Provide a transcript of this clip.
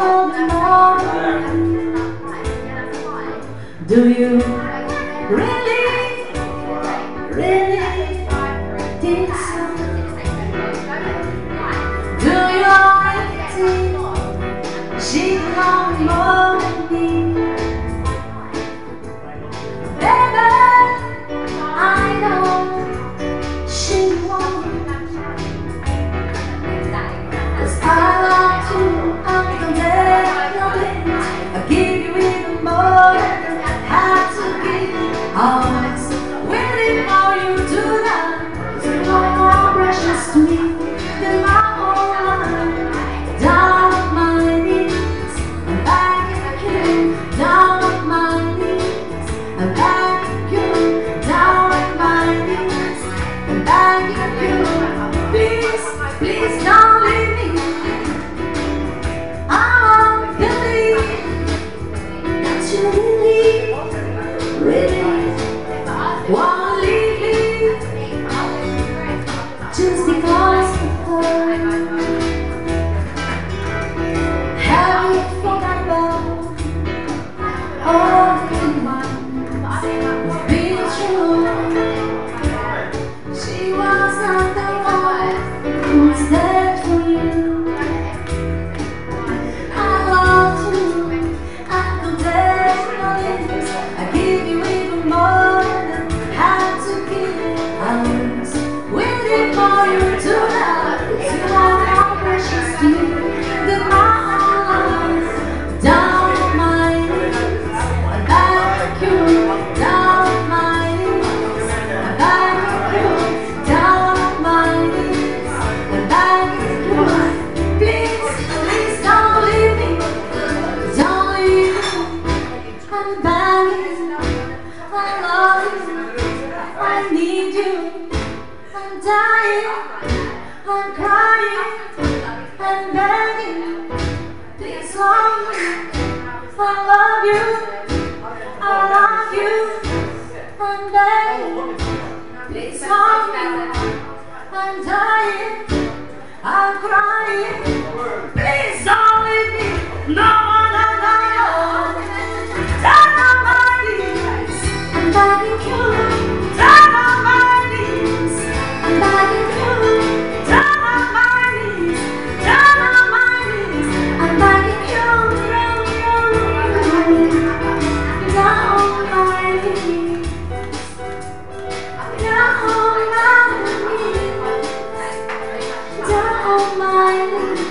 of the morning. Do you really, really think so? Do you already think she wants more than me? Baby, I know she won't. 'Cause I love you unconditionally. I give you even more than I had to give. Always waiting for you tonight. 'Cause you are more precious to me than my whole life. Down on my knees, I'm begging you. Down on my knees, I'm begging you. Down on my knees, I'm begging you. Please, please don't leave me. I won't believe that you really wanna leave me just because of her. Have you forgot about all the things we've been through? She was not the one who was there for you. I love you, I could definitely. I give you even more than I had to give. I was waiting for you tonight. 'Cause you are more precious to me than my own life. Down on my knees, I beg you. Down on my knees, I beg you. Down on my knees, I beg you. Please, please don't leave me. Don't leave me. I'm begging. I love you. I need you. I'm dying. I'm crying. I'm begging. Please hold me. I love you. I love you. I'm begging. Please hold me. I'm dying. I'm crying. Please don't leave me. No, no, no, no. Down on my knees, I'm begging you. Down on my knees, I'm begging you. Down on my knees, down on my knees, I'm begging you. Down on my knees, down on my knees, down on my knees.